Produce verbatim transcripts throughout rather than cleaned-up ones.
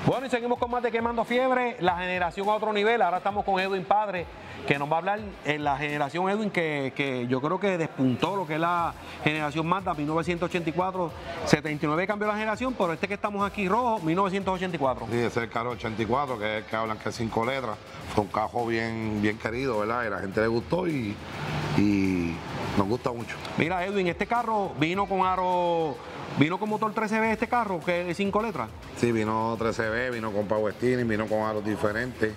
Bueno, y seguimos con más de Quemando Fiebre, la generación a otro nivel. Ahora estamos con Edwin Padre, que nos va a hablar en la generación Edwin, que, que yo creo que despuntó lo que es la generación Mazda, mil novecientos ochenta y cuatro, setenta y nueve cambió la generación, pero este que estamos aquí rojo, mil novecientos ochenta y cuatro. Sí, ese es el carro ochenta y cuatro, que es el que hablan que es cinco letras. Fue un carro bien, bien querido, ¿verdad? Y a la gente le gustó y, y nos gusta mucho. Mira, Edwin, este carro vino con aro... ¿Vino con motor trece B este carro, que es cinco letras? Sí, vino trece B, vino con power steering, vino con aros diferentes.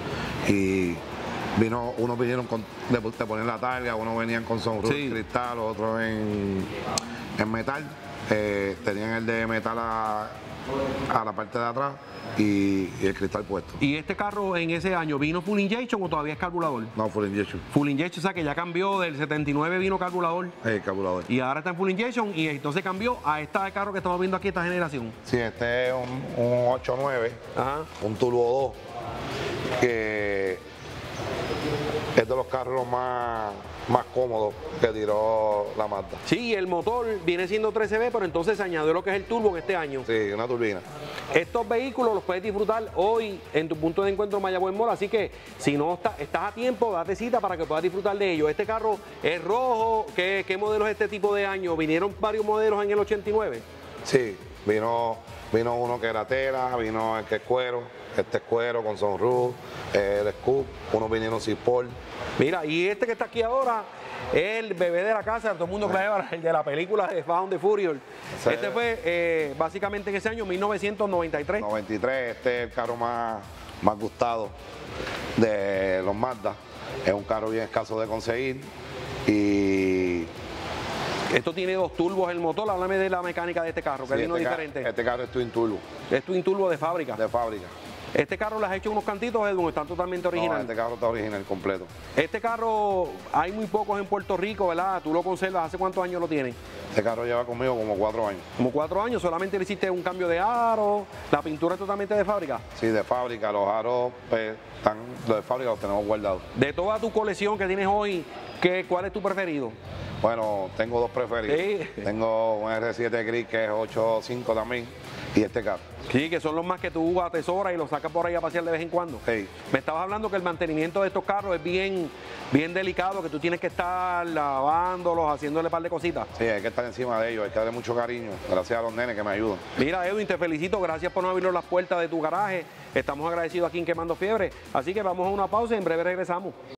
Y vino, unos vinieron con, de, de poner la targa, unos venían con sunroof sí. cristal, otros en, en metal. Eh, tenían el de metal a, a la parte de atrás y, y el cristal puesto. ¿Y este carro en ese año vino full injection o todavía es carburador? No, full injection. Full injection, o sea que ya cambió, del setenta y nueve vino carburador. Sí, carburador. Y ahora está en full injection y entonces cambió a este carro que estamos viendo aquí, esta generación. Sí, este es un, un ocho nueve, Ajá. un turbo dos, que es de los carros más, más cómodos que tiró la Mazda. Sí, el motor viene siendo trece B, pero entonces se añadió lo que es el turbo en este año. Sí, una turbina. Estos vehículos los puedes disfrutar hoy en tu punto de encuentro Mayagüez Mall, así que si no está, estás a tiempo, date cita para que puedas disfrutar de ellos. Este carro es rojo. ¿Qué, qué modelo es este tipo de año? ¿Vinieron varios modelos en el ochenta y nueve? Sí, vino, vino uno que era tela, vino el que es cuero, este es cuero con sunroof, el scoop, unos vinieron sin Sport. Mira, y este que está aquí ahora, el bebé de la casa, todo el mundo cree, el de la película de Fast and the Furious. Ese este fue eh, básicamente en ese año, mil novecientos noventa y tres. noventa y tres, este es el carro más, más gustado de los Mazda. Es un carro bien escaso de conseguir y... Esto tiene dos turbos el motor. Háblame de la mecánica de este carro, que sí, es uno este diferente. Ca este carro es twin turbo. Es twin turbo de fábrica. De fábrica. Este carro le has hecho unos cantitos, Edwin, están totalmente original. No, este carro está original, completo. Este carro, hay muy pocos en Puerto Rico, ¿verdad? Tú lo conservas, ¿hace cuántos años lo tienes? Este carro lleva conmigo como cuatro años. Como cuatro años, solamente le hiciste un cambio de aro, la pintura es totalmente de fábrica. Sí, de fábrica, los aros, pues, están, los de fábrica los tenemos guardados. De toda tu colección que tienes hoy, ¿qué, ¿cuál es tu preferido? Bueno, tengo dos preferidos. Sí. Tengo un R siete Gris que es ocho cinco también y este carro. Sí, que son los más que tú atesoras y los sacas por ahí a pasear de vez en cuando. Sí. Me estabas hablando que el mantenimiento de estos carros es bien, bien delicado, que tú tienes que estar lavándolos, haciéndole un par de cositas. Sí, hay que estar encima de ellos, hay que darle mucho cariño, gracias a los nenes que me ayudan. Mira, Edwin, te felicito, gracias por no abrirnos las puertas de tu garaje. Estamos agradecidos aquí en Quemando Fiebre, así que vamos a una pausa y en breve regresamos.